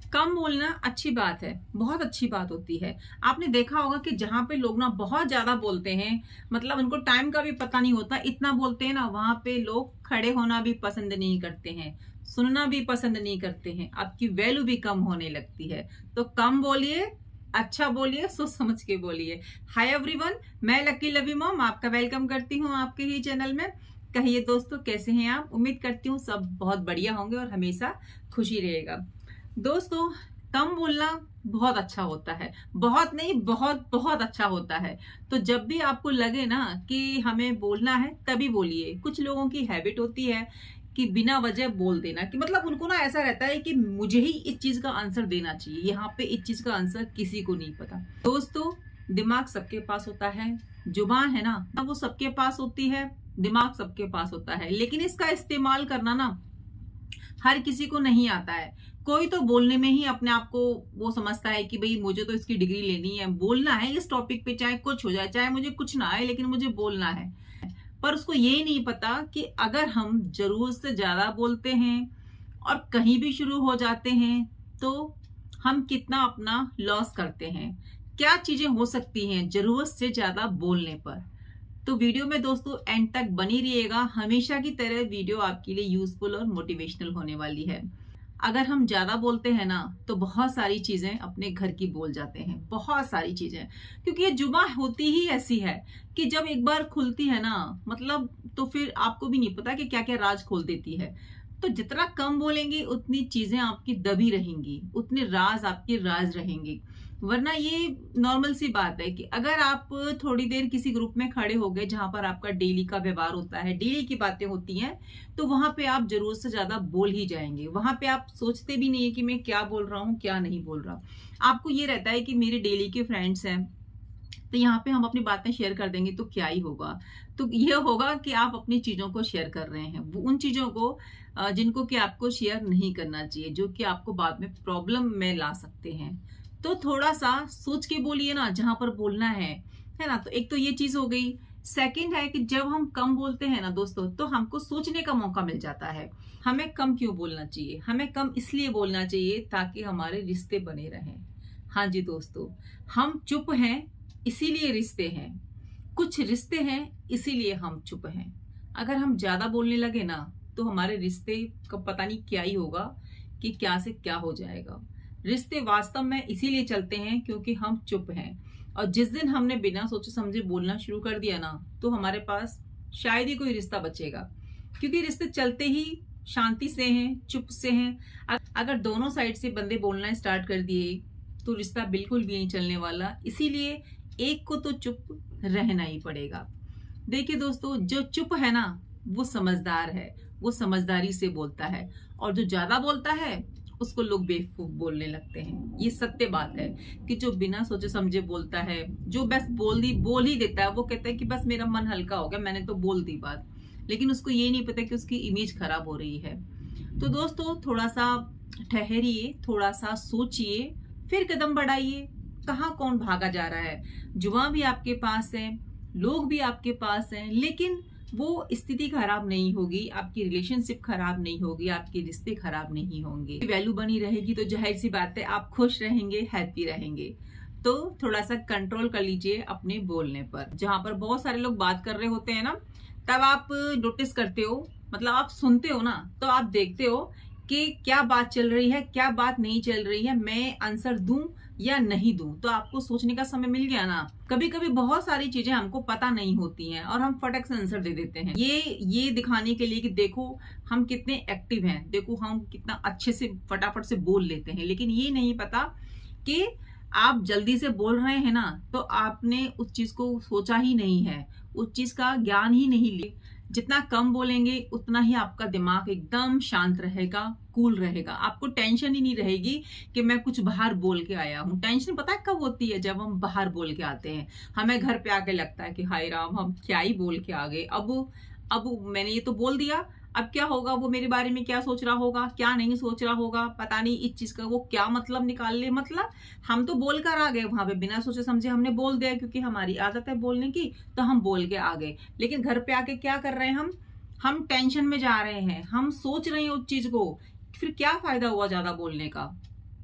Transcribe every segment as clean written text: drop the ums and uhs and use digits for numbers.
कम बोलना अच्छी बात है, बहुत अच्छी बात होती है। आपने देखा होगा कि जहां पे लोग ना बहुत ज्यादा बोलते हैं, मतलब उनको टाइम का भी पता नहीं होता, इतना बोलते हैं ना, वहां पे लोग खड़े होना भी पसंद नहीं करते हैं, सुनना भी पसंद नहीं करते हैं, आपकी वैल्यू भी कम होने लगती है। तो कम बोलिए, अच्छा बोलिए, सोच समझ के बोलिए। हाय एवरीवन, मैं लकी लवी मॉम आपका वेलकम करती हूँ आपके ही चैनल में। कहिए दोस्तों, कैसे हैं आप? उम्मीद करती हूँ सब बहुत बढ़िया होंगे और हमेशा खुशी रहेगा। दोस्तों, कम बोलना बहुत अच्छा होता है, बहुत नहीं, बहुत बहुत अच्छा होता है। तो जब भी आपको लगे ना कि हमें बोलना है तभी बोलिए। कुछ लोगों की हैबिट होती है कि बिना वजह बोल देना, कि मतलब उनको ना ऐसा रहता है कि मुझे ही इस चीज का आंसर देना चाहिए, यहाँ पे इस चीज का आंसर किसी को नहीं पता। दोस्तों, दिमाग सबके पास होता है, जुबान है ना वो सबके पास होती है, दिमाग सबके पास होता है, लेकिन इसका इस्तेमाल करना ना हर किसी को नहीं आता है। कोई तो बोलने में ही अपने आप को वो समझता है कि भाई मुझे तो इसकी डिग्री लेनी है, बोलना है इस टॉपिक पे, चाहे कुछ हो जाए, चाहे मुझे कुछ ना आए, लेकिन मुझे बोलना है। पर उसको ये नहीं पता कि अगर हम जरूरत से ज्यादा बोलते हैं और कहीं भी शुरू हो जाते हैं तो हम कितना अपना लॉस करते हैं। क्या चीजें हो सकती हैं जरूरत से ज्यादा बोलने पर। तो वीडियो में दोस्तों एंड तक बनी रहिएगा। हमेशा की तरह वीडियो आपके लिए यूजफुल और मोटिवेशनल होने वाली है। अगर हम ज्यादा बोलते हैं ना तो बहुत सारी चीजें अपने घर की बोल जाते हैं, बहुत सारी चीजें, क्योंकि ये जुबान होती ही ऐसी है कि जब एक बार खुलती है ना, मतलब तो फिर आपको भी नहीं पता कि क्या क्या राज खोल देती है। तो जितना कम बोलेंगे उतनी चीजें आपकी दबी रहेंगी, उतने राज आपके राज रहेंगे। वरना ये नॉर्मल सी बात है कि अगर आप थोड़ी देर किसी ग्रुप में खड़े हो गए जहां पर आपका डेली का व्यवहार होता है, डेली की बातें होती हैं, तो वहां पे आप जरूरत से ज्यादा बोल ही जाएंगे। वहां पे आप सोचते भी नहीं है कि मैं क्या बोल रहा हूँ, क्या नहीं बोल रहा। आपको ये रहता है कि मेरे डेली के फ्रेंड्स हैं तो यहाँ पे हम अपनी बातें शेयर कर देंगे तो क्या ही होगा। तो ये होगा कि आप अपनी चीजों को शेयर कर रहे हैं, वो उन चीजों को जिनको कि आपको शेयर नहीं करना चाहिए, जो कि आपको बाद में प्रॉब्लम में ला सकते हैं। तो थोड़ा सा सोच के बोलिए ना जहां पर बोलना है ना। तो एक तो ये चीज हो गई। सेकंड है कि जब हम कम बोलते हैं ना दोस्तों, तो हमको सोचने का मौका मिल जाता है। हमें कम क्यों बोलना चाहिए? हमें कम इसलिए बोलना चाहिए ताकि हमारे रिश्ते बने रहें। हाँ जी दोस्तों, हम चुप हैं इसीलिए रिश्ते हैं, कुछ रिश्ते हैं इसीलिए हम चुप हैं। अगर हम ज्यादा बोलने लगे ना तो हमारे रिश्ते का पता नहीं क्या ही होगा, कि क्या से क्या हो जाएगा। रिश्ते वास्तव में इसीलिए चलते हैं क्योंकि हम चुप हैं। और जिस दिन हमने बिना सोचे समझे बोलना शुरू कर दिया ना, तो हमारे पास शायद ही कोई रिश्ता बचेगा, क्योंकि रिश्ते चलते ही शांति से हैं, चुप से हैं। अगर दोनों साइड से बंदे बोलना स्टार्ट कर दिए तो रिश्ता बिल्कुल भी नहीं चलने वाला। इसीलिए एक को तो चुप रहना ही पड़ेगा। देखिए दोस्तों, जो चुप है ना वो समझदार है, वो समझदारी से बोलता है, और जो ज्यादा बोलता है उसको लोग बेवकूफ बोलने लगते हैं। ये सत्य बात है कि जो बिना सोचे समझे बोलता है, जो बस बोल ही देता है, वो कहता है कि बस मेरा मन हल्का हो गया, मैंने तो बोल दी बात, लेकिन उसको ये नहीं पता कि उसकी इमेज खराब हो रही है। तो दोस्तों, थोड़ा सा ठहरिए, थोड़ा सा सोचिए, फिर कदम बढ़ाइए। कहाँ कौन भागा जा रहा है? जुबान भी आपके पास है, लोग भी आपके पास हैं, लेकिन वो स्थिति खराब नहीं होगी, आपकी रिलेशनशिप खराब नहीं होगी, आपके रिश्ते खराब नहीं होंगे, वैल्यू बनी रहेगी। तो जाहिर सी बात है आप खुश रहेंगे, हैप्पी रहेंगे। तो थोड़ा सा कंट्रोल कर लीजिए अपने बोलने पर। जहां पर बहुत सारे लोग बात कर रहे होते हैं ना, तब आप नोटिस करते हो, मतलब आप सुनते हो ना, तो आप देखते हो कि क्या बात चल रही है, क्या बात नहीं चल रही है, मैं आंसर दूं या नहीं दूं। तो आपको सोचने का समय मिल गया ना। कभी कभी बहुत सारी चीजें हमको पता नहीं होती हैं और हम फटक से आंसर दे देते हैं, ये दिखाने के लिए कि देखो हम कितने एक्टिव हैं, देखो हम कितना अच्छे से फटाफट से बोल लेते हैं। लेकिन ये नहीं पता कि आप जल्दी से बोल रहे हैं ना, तो आपने उस चीज को सोचा ही नहीं है, उस चीज का ज्ञान ही नहीं लिया। जितना कम बोलेंगे उतना ही आपका दिमाग एकदम शांत रहेगा, कूल रहेगा। आपको टेंशन ही नहीं रहेगी कि मैं कुछ बाहर बोल के आया हूँ। टेंशन पता है कब होती है? जब हम बाहर बोल के आते हैं। हमें घर पे आके लगता है कि हाय राम, हम क्या ही बोल के आ गए। अब मैंने ये तो बोल दिया, अब क्या होगा, वो मेरे बारे में क्या सोच रहा होगा, क्या नहीं सोच रहा होगा, पता नहीं इस चीज का वो क्या मतलब निकाल ले। मतलब हम तो बोल कर आ गए वहां पे, बिना सोचे समझे हमने बोल दिया, क्योंकि हमारी आदत है बोलने की, तो हम बोल के आ गए। लेकिन घर पे आके क्या कर रहे हैं हम टेंशन में जा रहे हैं, हम सोच रहे हैं उस चीज को, फिर क्या फायदा हुआ ज्यादा बोलने का।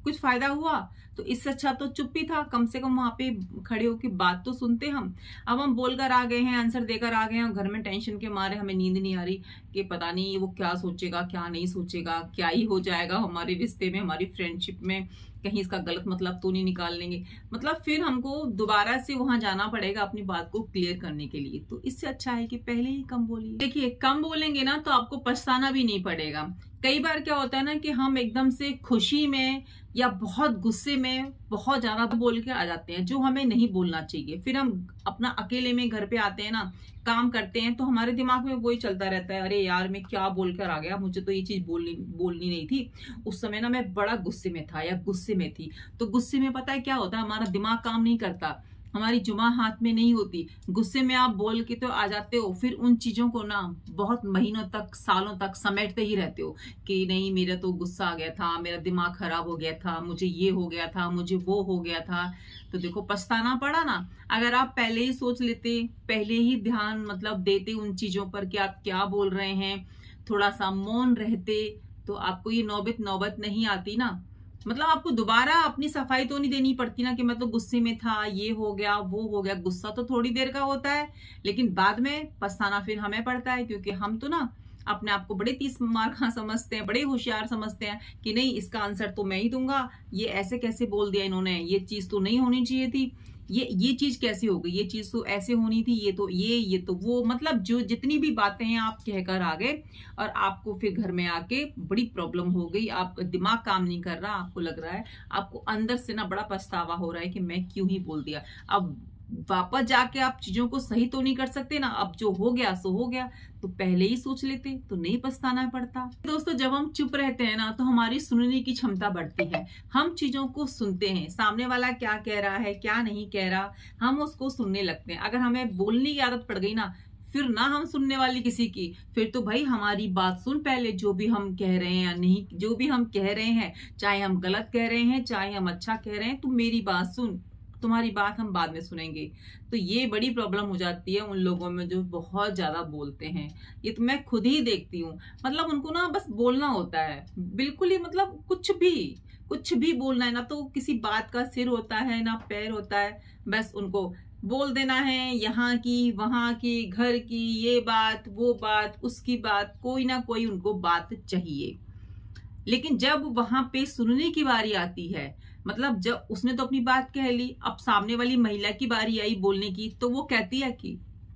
कुछ फायदा हुआ? तो इससे अच्छा तो चुप ही था, कम से कम वहां पे खड़े होकर बात तो सुनते हम। अब हम बोलकर आ गए हैं, आंसर देकर आ गए हैं, और घर में टेंशन के मारे हमें नींद नहीं आ रही कि पता नहीं वो क्या सोचेगा, क्या नहीं सोचेगा, क्या ही हो जाएगा हमारे रिश्ते में, हमारी फ्रेंडशिप में, कहीं इसका गलत मतलब तो नहीं निकाल लेंगे। मतलब फिर हमको दोबारा से वहां जाना पड़ेगा अपनी बात को क्लियर करने के लिए। तो इससे अच्छा है कि पहले ही कम बोलिए। देखिए, कम बोलेंगे ना तो आपको पछताना भी नहीं पड़ेगा। कई बार क्या होता है ना कि हम एकदम से खुशी में या बहुत गुस्से में बहुत ज्यादा बोल के आ जाते हैं, जो हमें नहीं बोलना चाहिए। फिर हम अपना अकेले में घर पे आते हैं ना, काम करते हैं, तो हमारे दिमाग में वही चलता रहता है, अरे यार मैं क्या बोलकर आ गया, मुझे तो ये चीज बोलनी नहीं थी, उस समय ना मैं बड़ा गुस्से में था या गुस्से में थी। तो गुस्से में पता है क्या होता है, हमारा दिमाग काम नहीं करता, हमारी जुबान हाथ में नहीं होती। गुस्से में आप बोल के तो आ जाते हो, फिर उन चीजों को ना बहुत महीनों तक, सालों तक समेटते ही रहते हो कि नहीं मेरा तो गुस्सा आ गया था, मेरा दिमाग खराब हो गया था, मुझे ये हो गया था, मुझे वो हो गया था। तो देखो पछताना पड़ा ना। अगर आप पहले ही सोच लेते, पहले ही ध्यान मतलब देते उन चीजों पर कि आप क्या बोल रहे हैं, थोड़ा सा मौन रहते, तो आपको ये नौबत नहीं आती ना। मतलब आपको दोबारा अपनी सफाई तो नहीं देनी पड़ती ना कि मैं तो गुस्से में था, ये हो गया वो हो गया। गुस्सा तो थोड़ी देर का होता है, लेकिन बाद में पछताना फिर हमें पड़ता है, क्योंकि हम तो ना अपने आप को बड़े 30 मार्का समझते हैं, बड़े होशियार समझते हैं कि नहीं इसका आंसर तो मैं ही दूंगा, ये ऐसे कैसे बोल दिया इन्होंने, ये चीज तो नहीं होनी चाहिए थी, ये चीज कैसे हो गई, ये चीज तो ऐसे होनी थी, ये तो ये तो वो। मतलब जो जितनी भी बातें हैं आप कहकर आ गए, और आपको फिर घर में आके बड़ी प्रॉब्लम हो गई, आपका दिमाग काम नहीं कर रहा, आपको लग रहा है, आपको अंदर से ना बड़ा पछतावा हो रहा है कि मैं क्यों ही बोल दिया। अब वापस जाके आप चीजों को सही तो नहीं कर सकते ना, अब जो हो गया सो हो गया, तो पहले ही सोच लेते तो नहीं पछताना पड़ता। दोस्तों, जब हम चुप रहते हैं ना तो हमारी सुनने की क्षमता बढ़ती है, हम चीजों को सुनते हैं, सामने वाला क्या कह रहा है क्या नहीं कह रहा, हम उसको सुनने लगते हैं। अगर हमें बोलने की आदत पड़ गई ना, फिर ना हम सुनने वाली किसी की, फिर तो भाई हमारी बात सुन पहले, जो भी हम कह रहे हैं या नहीं, जो भी हम कह रहे हैं, चाहे हम गलत कह रहे हैं चाहे हम अच्छा कह रहे हैं, तो मेरी बात सुन, तुम्हारी बात हम बाद में सुनेंगे। तो ये बड़ी प्रॉब्लम हो जाती है उन लोगों में जो बहुत ज्यादा बोलते हैं। ये तो मैं खुद ही देखती हूँ, मतलब उनको ना बस बोलना होता है, बिल्कुल ही मतलब कुछ भी बोलना है ना, तो किसी बात का सिर होता है ना पैर होता है, बस उनको बोल देना है, यहाँ की वहां की, घर की, ये बात वो बात उसकी बात, कोई ना कोई उनको बात चाहिए। लेकिन जब वहां पे सुनने की बारी आती है, मतलब जब उसने तो अपनी बात कह ली, अब सामने वाली महिला की बारी आई बोलने की, तो वो कहती है कि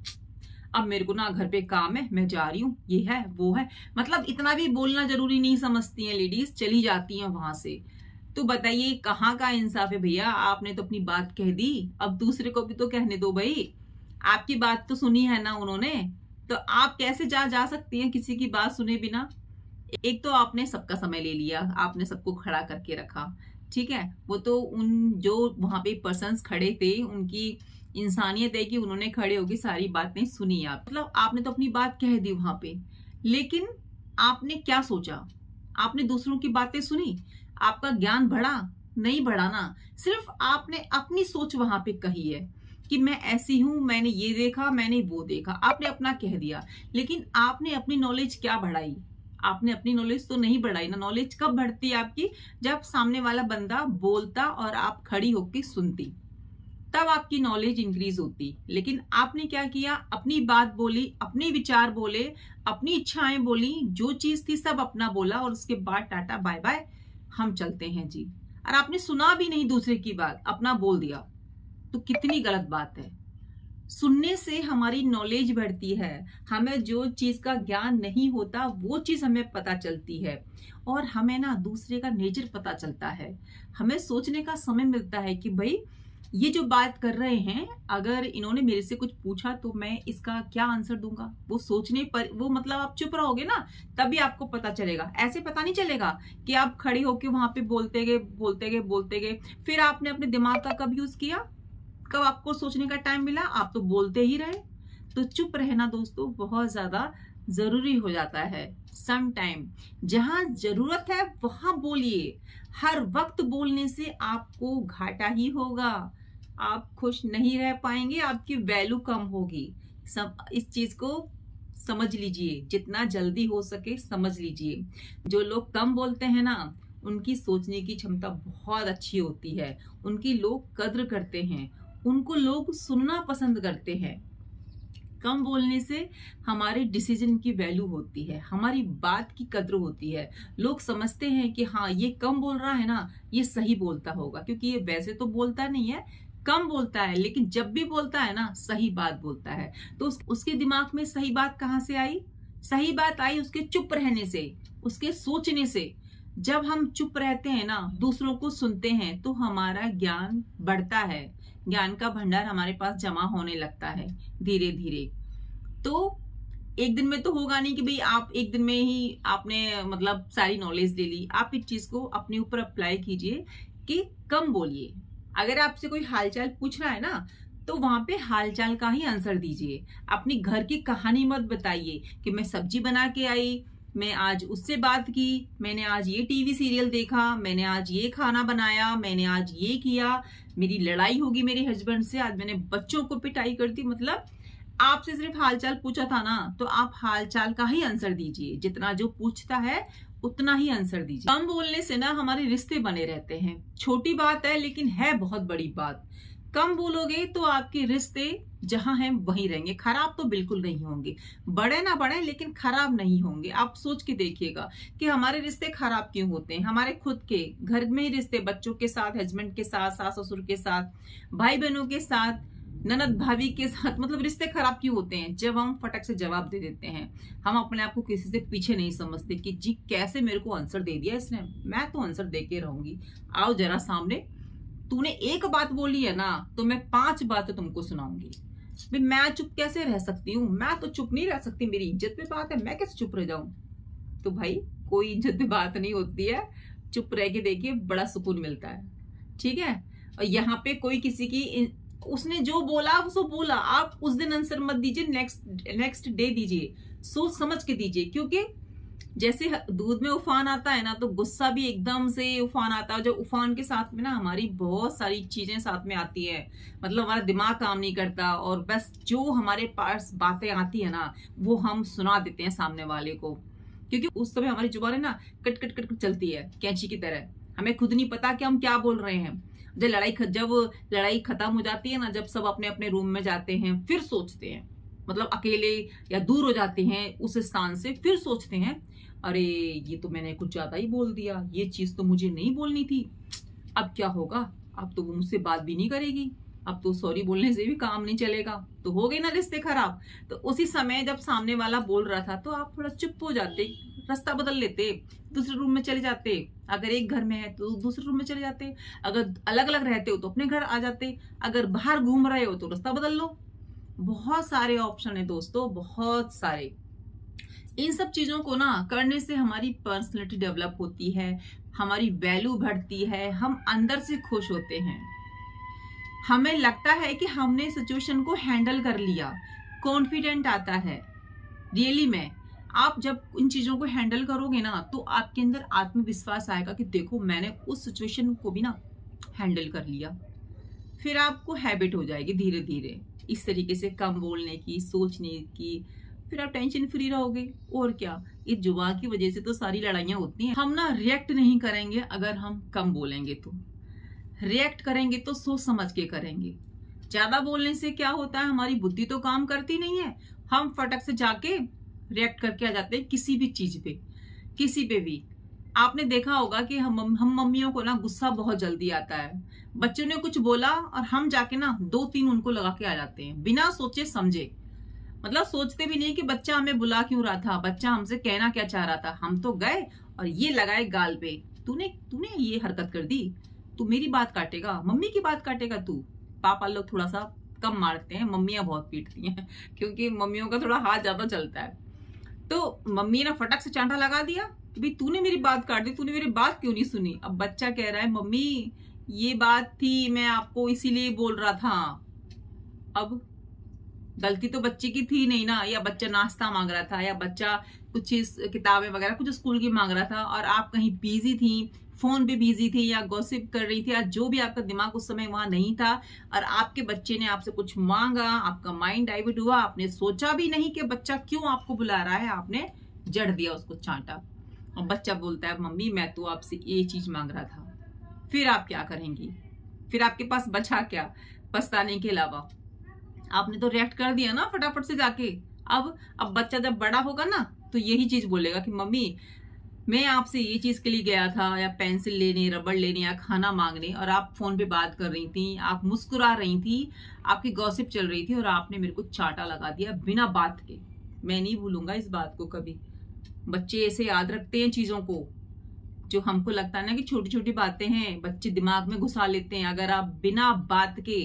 अब मेरे को ना घर पे काम है, मैं जा रही हूँ, ये है वो है। मतलब इतना भी बोलना जरूरी नहीं समझती हैं लेडीज, चली जाती हैं वहां से। तो बताइए कहाँ का इंसाफ है भैया, आपने तो अपनी बात कह दी, अब दूसरे को भी तो कहने दो भाई, आपकी बात तो सुनी है ना उन्होंने, तो आप कैसे जा सकती हैं किसी की बात सुने बिना। एक तो आपने सबका समय ले लिया, आपने सबको खड़ा करके रखा, ठीक है, वो तो उन जो वहां पे पर्सन्स खड़े थे उनकी इंसानियत है कि उन्होंने खड़े होकर सारी बातें सुनी। आप मतलब आपने तो अपनी बात कह दी वहां पे, लेकिन आपने क्या सोचा, आपने दूसरों की बातें सुनी, आपका ज्ञान बढ़ा नहीं बढ़ा ना, सिर्फ आपने अपनी सोच वहां पे कही है कि मैं ऐसी हूं, मैंने ये देखा, मैंने वो देखा, आपने अपना कह दिया, लेकिन आपने अपनी नॉलेज क्या बढ़ाई, आपने अपनी नॉलेज तो नहीं बढ़ाई ना। नॉलेज कब बढ़ती है आपकी, जब सामने वाला बंदा बोलता और आप खड़ी होकर सुनती, तब आपकी नॉलेज इंक्रीज होती। लेकिन आपने क्या किया, अपनी बात बोली, अपने विचार बोले, अपनी इच्छाएं बोली, जो चीज थी सब अपना बोला, और उसके बाद टाटा बाय बाय, हम चलते हैं जी। और आपने सुना भी नहीं दूसरे की बात, अपना बोल दिया, तो कितनी गलत बात है। सुनने से हमारी नॉलेज बढ़ती है, हमें जो चीज का ज्ञान नहीं होता वो चीज हमें पता चलती है, और हमें ना दूसरे का नेचर पता चलता है, हमें सोचने का समय मिलता है कि भाई ये जो बात कर रहे हैं, अगर इन्होंने मेरे से कुछ पूछा तो मैं इसका क्या आंसर दूंगा। वो सोचने पर वो मतलब आप चुप रहोगे ना, तभी आपको पता चलेगा, ऐसे पता नहीं चलेगा कि आप खड़ी होके वहां पे बोलते गए, फिर आपने अपने दिमाग का कब यूज किया, कब आपको सोचने का टाइम मिला, आप तो बोलते ही रहे। तो चुप रहना दोस्तों बहुत ज्यादा जरूरी हो जाता है। सम टाइम जहां जरूरत है वहां बोलिए, हर वक्त बोलने से आपको घाटा ही होगा, आप खुश नहीं रह पाएंगे, आपकी वैल्यू कम होगी। सब इस चीज को समझ लीजिए, जितना जल्दी हो सके समझ लीजिए। जो लोग कम बोलते हैं ना, उनकी सोचने की क्षमता बहुत अच्छी होती है, उनकी लोग कद्र करते हैं, उनको लोग सुनना पसंद करते हैं। कम बोलने से हमारे डिसीजन की वैल्यू होती है, हमारी बात की कद्र होती है। लोग समझते हैं कि हाँ ये कम बोल रहा है ना, ये सही बोलता होगा, क्योंकि ये वैसे तो बोलता नहीं है, कम बोलता है, लेकिन जब भी बोलता है ना सही बात बोलता है। तो उसके दिमाग में सही बात कहाँ से आई? सही बात आई उसके चुप रहने से, उसके सोचने से। जब हम चुप रहते हैं ना, दूसरों को सुनते हैं, तो हमारा ज्ञान बढ़ता है, ज्ञान का भंडार हमारे पास जमा होने लगता है धीरे धीरे। तो एक दिन में तो होगा नहीं कि भाई आप एक दिन में ही आपने मतलब सारी नॉलेज ले ली। आप इस चीज को अपने ऊपर अप्लाई कीजिए कि कम बोलिए। अगर आपसे कोई हालचाल पूछ रहा है ना, तो वहां पे हालचाल का ही आंसर दीजिए। अपनी घर की कहानी मत बताइए कि मैं सब्जी बना के आई, मैं आज उससे बात की, मैंने आज ये टीवी सीरियल देखा, मैंने आज ये खाना बनाया, मैंने आज ये किया, मेरी लड़ाई होगी मेरे हस्बैंड से, आज मैंने बच्चों को पिटाई कर दी। मतलब आपसे सिर्फ हालचाल पूछा था ना, तो आप हालचाल का ही आंसर दीजिए। जितना जो पूछता है उतना ही आंसर दीजिए। कम बोलने से ना हमारे रिश्ते बने रहते हैं। छोटी बात है लेकिन है बहुत बड़ी बात। कम बोलोगे तो आपके रिश्ते जहां हैं वहीं रहेंगे, खराब तो बिल्कुल नहीं होंगे। बढ़े ना बढ़े लेकिन खराब नहीं होंगे। आप सोच के देखिएगा कि हमारे रिश्ते खराब क्यों होते हैं। हमारे खुद के घर में ही रिश्ते, बच्चों के साथ, हस्बैंड के साथ, सास ससुर के साथ, भाई बहनों के साथ, ननद भाभी के साथ, मतलब रिश्ते खराब क्यों होते हैं? जब हम फटक से जवाब दे देते हैं। हम अपने आप को किसी से पीछे नहीं समझते कि जी कैसे मेरे को आंसर दे दिया इसने, मैं तो आंसर दे के रहूंगी। आओ जरा सामने, तूने एक बात बोली है ना तो मैं 5 बातें तुमको सुनाऊंगी। भाई मैं चुप कैसे रह सकती हूँ? मैं तो चुप नहीं रह सकती, मेरी इज्जत पे बात है, मैं कैसे चुप रह जाऊं? तो भाई कोई इज्जत पे बात नहीं होती है। चुप रह के देखिए, बड़ा सुकून मिलता है। ठीक है। और यहाँ पे कोई किसी की, उसने जो बोला उसको बोला, आप उस दिन आंसर मत दीजिए, नेक्स्ट डे दीजिए, सोच समझ के दीजिए। क्योंकि जैसे दूध में उफान आता है ना, तो गुस्सा भी एकदम से उफान आता है। जो उफान के साथ में ना हमारी बहुत सारी चीजें साथ में आती है, मतलब हमारा दिमाग काम नहीं करता, और बस जो हमारे पास बातें आती है ना वो हम सुना देते हैं सामने वाले को। क्योंकि उस समय हमारी जुबान है ना कट कट कट चलती है कैंची की तरह, हमें खुद नहीं पता कि हम क्या बोल रहे हैं। जब लड़ाई खत्म हो जाती है ना, जब सब अपने अपने रूम में जाते हैं, फिर सोचते हैं, मतलब अकेले या दूर हो जाते हैं उस स्थान से, फिर सोचते हैं अरे ये तो मैंने कुछ ज्यादा ही बोल दिया, ये चीज तो मुझे नहीं बोलनी थी, अब क्या होगा? अब तो वो मुझसे बात भी नहीं करेगी, अब तो सॉरी बोलने से भी काम नहीं चलेगा, तो हो गए ना रिश्ते खराब। तो उसी समय जब सामने वाला बोल रहा था तो आप थोड़ा चुप हो जाते, रास्ता बदल लेते, दूसरे रूम में चले जाते। अगर एक घर में है तो दूसरे रूम में चले जाते, अगर अलग अलग रहते हो तो अपने घर आ जाते, अगर बाहर घूम रहे हो तो रास्ता बदल लो। बहुत सारे ऑप्शन है दोस्तों, बहुत सारे। इन सब चीजों को ना करने से हमारी पर्सनैलिटी डेवलप होती है, हमारी वैल्यू बढ़ती है, हम अंदर से खुश होते हैं, हमें लगता है कि हमने सिचुएशन को हैंडल कर लिया, कॉन्फिडेंट आता है। रियली में आप जब इन चीजों को हैंडल करोगे ना तो आपके अंदर आत्मविश्वास आएगा कि देखो मैंने उस सिचुएशन को भी ना हैंडल कर लिया। फिर आपको हैबिट हो जाएगी धीरे धीरे इस तरीके से कम बोलने की, सोचने की। फिर आप टेंशन फ्री रहोगे। और क्या, इस जुबान की वजह से तो सारी लड़ाइयां होती हैं। हम ना रिएक्ट नहीं करेंगे अगर हम कम बोलेंगे, तो रिएक्ट करेंगे तो सोच समझ के करेंगे। ज्यादा बोलने से क्या होता है, हमारी बुद्धि तो काम करती नहीं है, हम फटक से जाके रिएक्ट करके आ जाते हैं किसी भी चीज पे, किसी पे भी। आपने देखा होगा कि हम मम्मियों को ना गुस्सा बहुत जल्दी आता है। बच्चों ने कुछ बोला और हम जाके ना 2-3 उनको लगा के आ जाते हैं बिना सोचे समझे। मतलब सोचते भी नहीं कि बच्चा हमें बुला क्यों रहा था, बच्चा हमसे कहना क्या चाह रहा था। हम तो गए और ये लगाए गाल पे, तूने ये हरकत कर दी, तू मेरी बात काटेगा, मम्मी की बात काटेगा तू। पापा लोग थोड़ा सा कम मारते हैं, मम्मियां बहुत पीटती हैं क्योंकि मम्मियों का थोड़ा हाथ ज्यादा चलता है। तो मम्मी ने फटक से चांटा लगा दिया कि भाई तूने मेरी बात काट दी, तूने मेरी बात क्यों नहीं सुनी। अब बच्चा कह रहा है मम्मी ये बात थी, मैं आपको इसीलिए बोल रहा था। अब गलती तो बच्चे की थी नहीं ना, या बच्चा नाश्ता मांग रहा था, या बच्चा कुछ किताबें वगैरह कुछ स्कूल की मांग रहा था और आप कहीं बिजी थी, फोन पे बिजी थी, या गॉसिप कर रही थी, या जो भी आपका दिमाग उस समय वहां नहीं था, और आपके बच्चे ने आपसे कुछ मांगा, आपका माइंड डाइवर्ट हुआ, आपने सोचा भी नहीं कि बच्चा क्यों आपको बुला रहा है, आपने जड़ दिया उसको चांटा। और बच्चा बोलता है मम्मी मैं तो आपसे ये चीज मांग रहा था, फिर आप क्या करेंगी? फिर आपके पास बचा क्या पछताने के अलावा? आपने तो रिएक्ट कर दिया ना फटाफट से जाके। अब बच्चा जब बड़ा होगा ना तो यही चीज बोलेगा कि मम्मी मैं आपसे ये चीज के लिए गया था, या पेंसिल लेने, रबड़ लेने, या खाना मांगने, और आप फोन पे बात कर रही थी, आप मुस्कुरा रही थी, आपकी गॉसिप चल रही थी, और आपने मेरे को चाटा लगा दिया बिना बात के। मैं नहीं भूलूंगा इस बात को कभी। बच्चे ऐसे याद रखते हैं चीजों को, जो हमको लगता है ना कि छोटी छोटी बातें हैं, बच्चे दिमाग में घुसा लेते हैं। अगर आप बिना बात के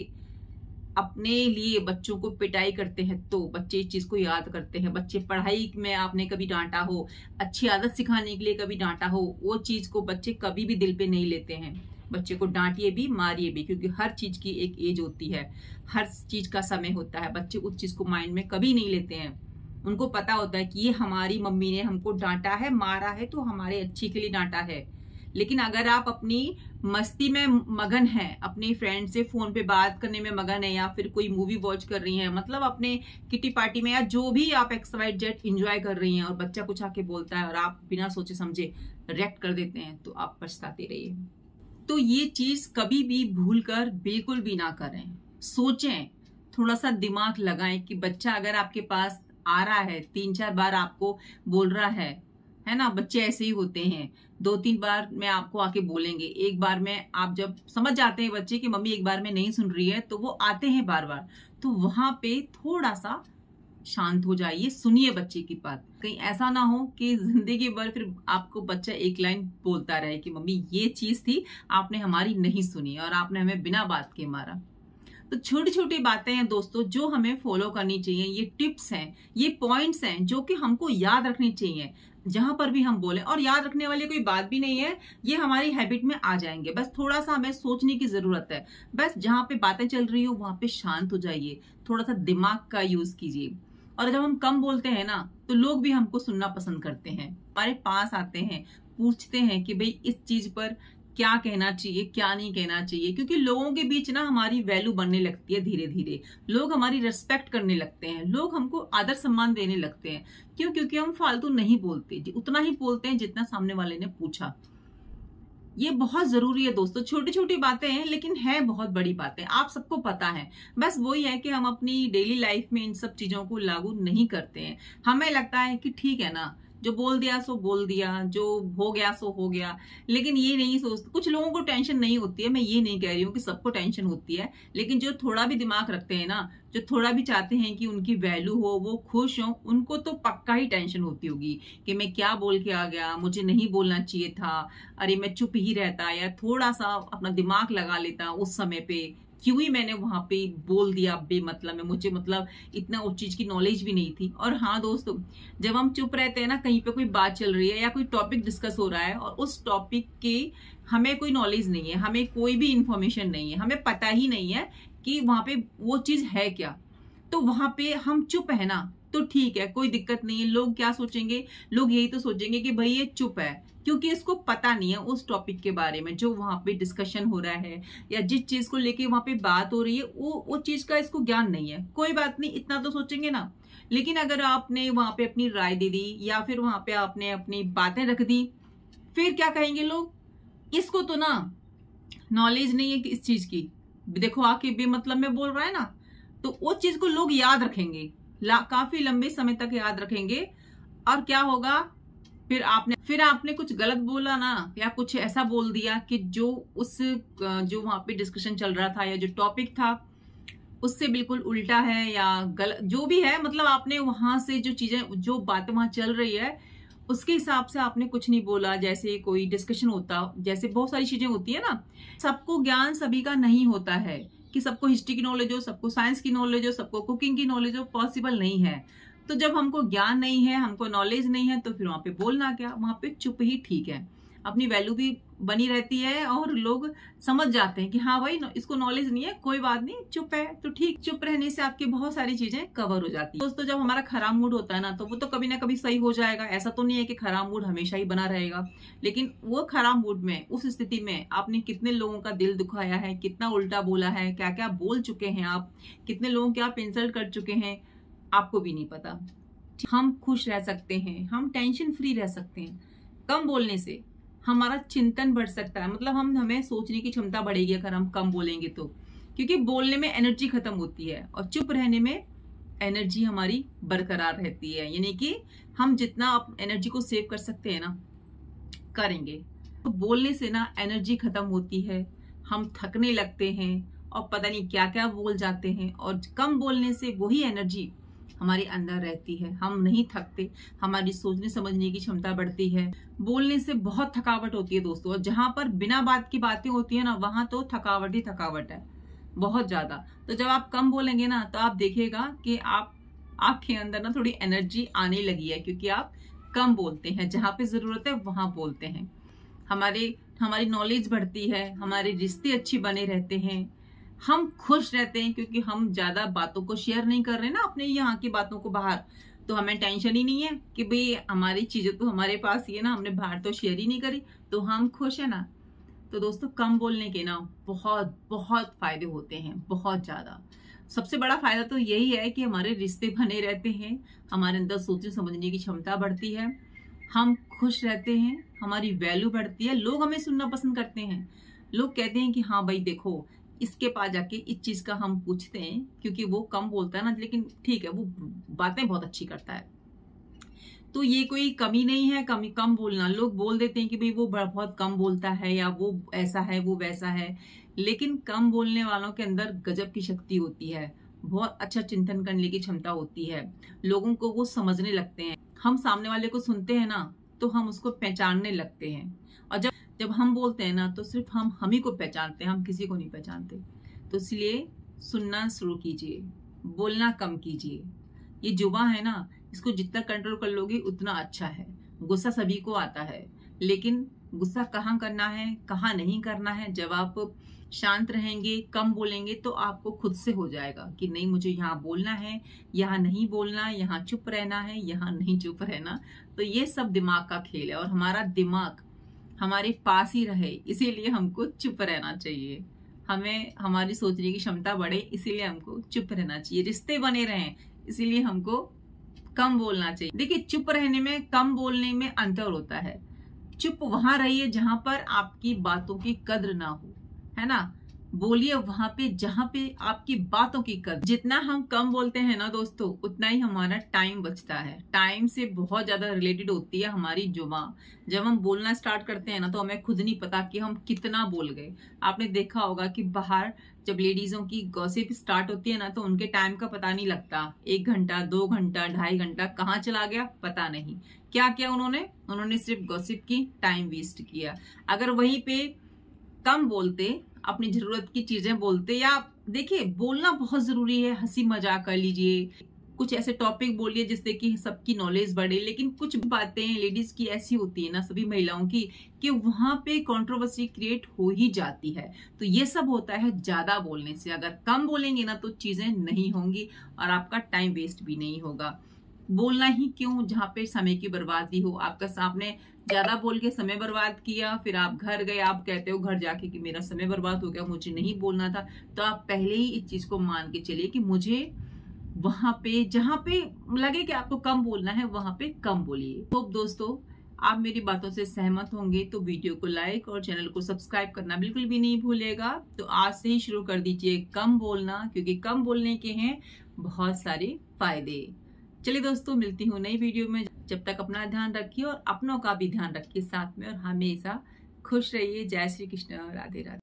अपने लिए बच्चों को पिटाई करते हैं तो बच्चे इस चीज को याद करते हैं। बच्चे पढ़ाई में आपने कभी डांटा हो, अच्छी आदत सिखाने के लिए कभी डांटा हो, वो चीज को बच्चे कभी भी दिल पे नहीं लेते हैं। बच्चे को डांटिए भी, मारिए भी, क्योंकि हर चीज की एक एज होती है, हर चीज का समय होता है। बच्चे उस चीज को माइंड में कभी नहीं लेते हैं। उनको पता होता है कि ये हमारी मम्मी ने हमको डांटा है, मारा है, तो हमारे अच्छे के लिए डांटा है। लेकिन अगर आप अपनी मस्ती में मगन हैं, अपने फ्रेंड से फोन पे बात करने में मगन है, या फिर कोई मूवी वॉच कर रही हैं, मतलब अपने किटी पार्टी में, या जो भी आप XYZ एंजॉय कर रही हैं, और बच्चा कुछ आके बोलता है और आप बिना सोचे समझे रिएक्ट कर देते हैं, तो आप पछताते रहिए। तो ये चीज कभी भी भूलकर बिल्कुल भी ना करें। सोचें, थोड़ा सा दिमाग लगाएं कि बच्चा अगर आपके पास आ रहा है, 3-4 बार आपको बोल रहा है ना, बच्चे ऐसे ही होते हैं। 2-3 बार में आपको आके बोलेंगे, एक बार में आप जब समझ जाते हैं बच्चे कि मम्मी एक बार में नहीं सुन रही है, तो वो आते हैं बार बार। तो वहां पे थोड़ा सा शांत हो जाइए, सुनिए बच्चे की बात। कहीं ऐसा ना हो कि जिंदगी भर फिर आपको बच्चा एक लाइन बोलता रहे कि मम्मी ये चीज थी, आपने हमारी नहीं सुनी और आपने हमें बिना बात के मारा। तो छोटी छोटी बातें हैं दोस्तों जो हमें फॉलो करनी चाहिए। ये टिप्स हैं, ये पॉइंट्स हैं जो कि हमको याद रखनी चाहिए जहां पर भी हम बोले। और याद रखने वाली कोई बात भी नहीं है, ये हमारी हैबिट में आ जाएंगे। बस थोड़ा सा हमें सोचने की जरूरत है। बस जहां पे बातें चल रही हो वहां पे शांत हो जाइए, थोड़ा सा दिमाग का यूज कीजिए। और जब हम कम बोलते हैं ना तो लोग भी हमको सुनना पसंद करते हैं, हमारे पास आते हैं, पूछते हैं कि भाई इस चीज पर क्या कहना चाहिए, क्या नहीं कहना चाहिए। क्योंकि लोगों के बीच ना हमारी वैल्यू बनने लगती है धीरे धीरे। लोग हमारी रिस्पेक्ट करने लगते हैं, लोग हमको आदर सम्मान देने लगते हैं। क्यों? क्योंकि हम फालतू नहीं बोलते, उतना ही बोलते हैं जितना सामने वाले ने पूछा। ये बहुत जरूरी है दोस्तों। छोटी छोटी बातें हैं लेकिन है बहुत बड़ी बातें, आप सबको पता है। बस वही है कि हम अपनी डेली लाइफ में इन सब चीजों को लागू नहीं करते हैं। हमें लगता है कि ठीक है ना, जो बोल दिया सो बोल दिया, जो हो गया सो हो गया। लेकिन ये नहीं सोचते, कुछ लोगों को टेंशन नहीं होती है। मैं ये नहीं कह रही हूँ कि सबको टेंशन होती है, लेकिन जो थोड़ा भी दिमाग रखते हैं ना, जो थोड़ा भी चाहते हैं कि उनकी वैल्यू हो, वो खुश हो, उनको तो पक्का ही टेंशन होती होगी कि मैं क्या बोल के आ गया, मुझे नहीं बोलना चाहिए था, अरे मैं चुप ही रहता, या थोड़ा सा अपना दिमाग लगा लेता उस समय पे, क्यों ही मैंने वहां पे बोल दिया बेमतलब में, मुझे मतलब इतना उस चीज की नॉलेज भी नहीं थी। और हाँ दोस्तों, जब हम चुप रहते हैं ना, कहीं पे कोई बात चल रही है या कोई टॉपिक डिस्कस हो रहा है और उस टॉपिक की हमें कोई नॉलेज नहीं है, हमें कोई भी इंफॉर्मेशन नहीं है, हमें पता ही नहीं है कि वहां पे वो चीज है क्या, तो वहां पे हम चुप है ना, तो ठीक है, कोई दिक्कत नहीं है। लोग क्या सोचेंगे? लोग यही तो सोचेंगे कि भाई ये चुप है, क्योंकि इसको पता नहीं है उस टॉपिक के बारे में जो वहां पे डिस्कशन हो रहा है, या जिस चीज को लेके वहां पे बात हो रही है, वो चीज का इसको ज्ञान नहीं है। कोई बात नहीं, इतना तो सोचेंगे ना। लेकिन अगर आपने वहां पे अपनी राय दे दी, या फिर वहां पे आपने अपनी बातें रख दी, फिर क्या कहेंगे लोग? इसको तो ना नॉलेज नहीं है कि इस चीज की, देखो आके बेमतलब में बोल रहा है ना। तो वो चीज को लोग याद रखेंगे, काफी लंबे समय तक याद रखेंगे। और क्या होगा? फिर आपने कुछ गलत बोला ना, या कुछ ऐसा बोल दिया कि जो वहां पे डिस्कशन चल रहा था या जो टॉपिक था उससे बिल्कुल उल्टा है, या गलत जो भी है, मतलब आपने वहां से जो चीजें, जो बातें वहां चल रही है उसके हिसाब से आपने कुछ नहीं बोला। जैसे कोई डिस्कशन होता, जैसे बहुत सारी चीजें होती है ना, सबको ज्ञान सभी का नहीं होता है कि सबको हिस्ट्री की नॉलेज हो, सबको साइंस की नॉलेज हो, सबको कुकिंग की नॉलेज हो, पॉसिबल नहीं है। तो जब हमको ज्ञान नहीं है, हमको नॉलेज नहीं है, तो फिर वहां पे बोलना क्या, वहां पे चुप ही ठीक है। अपनी वैल्यू भी बनी रहती है और लोग समझ जाते हैं कि हाँ भाई इसको नॉलेज नहीं है, कोई बात नहीं, चुप है तो ठीक। चुप रहने से आपकी बहुत सारी चीजें कवर हो जाती है। दोस्तों, जब हमारा खराब मूड होता है ना, तो वो तो कभी ना कभी सही हो जाएगा। ऐसा तो नहीं है कि खराब मूड हमेशा ही बना रहेगा, लेकिन वो खराब मूड में, उस स्थिति में आपने कितने लोगों का दिल दुखाया है, कितना उल्टा बोला है, क्या क्या बोल चुके हैं आप, कितने लोगों के आप इंसल्ट कर चुके हैं, आपको भी नहीं पता। हम खुश रह सकते हैं, हम टेंशन फ्री रह सकते हैं। कम बोलने से हमारा चिंतन बढ़ सकता है, मतलब हमें सोचने की क्षमता बढ़ेगी अगर हम कम बोलेंगे तो, क्योंकि बोलने में एनर्जी खत्म होती है और चुप रहने में एनर्जी हमारी बरकरार रहती है। यानी कि हम जितना एनर्जी को सेव कर सकते हैं ना, करेंगे। तो बोलने से ना एनर्जी खत्म होती है, हम थकने लगते हैं और पता नहीं क्या क्या बोल जाते हैं। और कम बोलने से वही एनर्जी हमारे अंदर रहती है, हम नहीं थकते, हमारी सोचने समझने की क्षमता बढ़ती है। बोलने से बहुत थकावट होती है दोस्तों, और जहां पर बिना बात की बातें होती है ना, वहां तो थकावट ही थकावट है, बहुत ज्यादा। तो जब आप कम बोलेंगे ना, तो आप देखिएगा कि आपके अंदर ना थोड़ी एनर्जी आने लगी है, क्योंकि आप कम बोलते हैं, जहां पे जरूरत है वहां बोलते हैं। हमारी नॉलेज बढ़ती है, हमारे रिश्ते अच्छे बने रहते हैं, हम खुश रहते हैं, क्योंकि हम ज्यादा बातों को शेयर नहीं कर रहे ना, अपने यहाँ की बातों को बाहर। तो हमें टेंशन ही नहीं है कि भाई हमारी चीजें तो हमारे पास ही है ना, हमने बाहर तो शेयर ही नहीं करी, तो हम खुश है ना। तो दोस्तों कम बोलने के ना बहुत बहुत फायदे होते हैं, बहुत ज्यादा। सबसे बड़ा फायदा तो यही है कि हमारे रिश्ते बने रहते हैं, हमारे अंदर सोचने समझने की क्षमता बढ़ती है, हम खुश रहते हैं, हमारी वैल्यू बढ़ती है, लोग हमें सुनना पसंद करते हैं। लोग कहते हैं कि हाँ भाई देखो, इसके पास जाके इस चीज का हम पूछते हैं, क्योंकि वो कम बोलता है ना, लेकिन ठीक है वो बातें बहुत अच्छी करता है। तो ये कोई कमी नहीं है, कम बोलना। लोग बोल देते हैं कि भाई वो बहुत कम बोलता है, या वो ऐसा है वो वैसा है, लेकिन कम बोलने वालों के अंदर गजब की शक्ति होती है, बहुत अच्छा चिंतन करने की क्षमता होती है, लोगों को वो समझने लगते हैं। हम सामने वाले को सुनते हैं ना, तो हम उसको पहचानने लगते हैं, और जब हम बोलते हैं ना, तो सिर्फ हम ही को पहचानते हैं, हम किसी को नहीं पहचानते। तो इसलिए सुनना शुरू कीजिए, बोलना कम कीजिए। ये जुबान है ना, इसको जितना कंट्रोल कर लोगे उतना अच्छा है। गुस्सा सभी को आता है, लेकिन गुस्सा कहाँ करना है कहाँ नहीं करना है, जब आप शांत रहेंगे, कम बोलेंगे, तो आपको खुद से हो जाएगा कि नहीं मुझे यहाँ बोलना है, यहाँ नहीं बोलना, यहाँ चुप रहना है, यहाँ नहीं चुप रहना। तो ये सब दिमाग का खेल है, और हमारा दिमाग हमारे पास ही रहे, इसीलिए हमको चुप रहना चाहिए। हमें हमारी सोचने की क्षमता बढ़े, इसीलिए हमको चुप रहना चाहिए। रिश्ते बने रहें, इसीलिए हमको कम बोलना चाहिए। देखिए चुप रहने में कम बोलने में अंतर होता है। चुप वहां रहिए जहां पर आपकी बातों की कद्र ना हो, है ना। बोलिए वहां पे जहां पे आपकी बातों की कद्र। जितना हम कम बोलते हैं ना दोस्तों, उतना ही हमारा टाइम बचता है। टाइम से बहुत ज्यादा रिलेटेड होती है हमारी जुबान। जब हम बोलना स्टार्ट करते हैं ना, तो हमें खुद नहीं पता कि हम कितना बोल गए। आपने देखा होगा कि बाहर जब लेडीजों की गॉसिप स्टार्ट होती है ना, तो उनके टाइम का पता नहीं लगता। 1 घंटा 2 घंटा 2.5 घंटा कहाँ चला गया पता नहीं। क्या किया उन्होंने सिर्फ गॉसिप की, टाइम वेस्ट किया। अगर वहीं पे कम बोलते, अपनी जरूरत की चीजें बोलते, या देखिए बोलना बहुत जरूरी है, हंसी मजाक कर लीजिए, कुछ ऐसे टॉपिक बोलिए जिससे कि सबकी नॉलेज बढ़े। लेकिन कुछ बातें लेडीज की ऐसी होती है ना, सभी महिलाओं की, कि वहां पे कंट्रोवर्सी क्रिएट हो ही जाती है। तो ये सब होता है ज्यादा बोलने से। अगर कम बोलेंगे ना, तो चीजें नहीं होंगी और आपका टाइम वेस्ट भी नहीं होगा। बोलना ही क्यों जहाँ पे समय की बर्बादी हो। आपका सामने ज्यादा बोल के समय बर्बाद किया, फिर आप घर गए, आप कहते हो घर जाके कि मेरा समय बर्बाद हो गया, मुझे नहीं बोलना था। तो आप पहले ही इस चीज को मान के चलिए कि मुझे वहां पे जहां पे लगे कि आपको कम बोलना है, वहां पे कम बोलिए। तो दोस्तों आप मेरी बातों से सहमत होंगे तो वीडियो को लाइक और चैनल को सब्सक्राइब करना बिल्कुल भी नहीं भूलिएगा। तो आज से ही शुरू कर दीजिए कम बोलना, क्योंकि कम बोलने के हैं बहुत सारे फायदे। चलिए दोस्तों, मिलती हूँ नई वीडियो में। जब तक अपना ध्यान रखिए और अपनों का भी ध्यान रखिए साथ में, और हमेशा खुश रहिए। जय श्री कृष्ण, राधे राधे।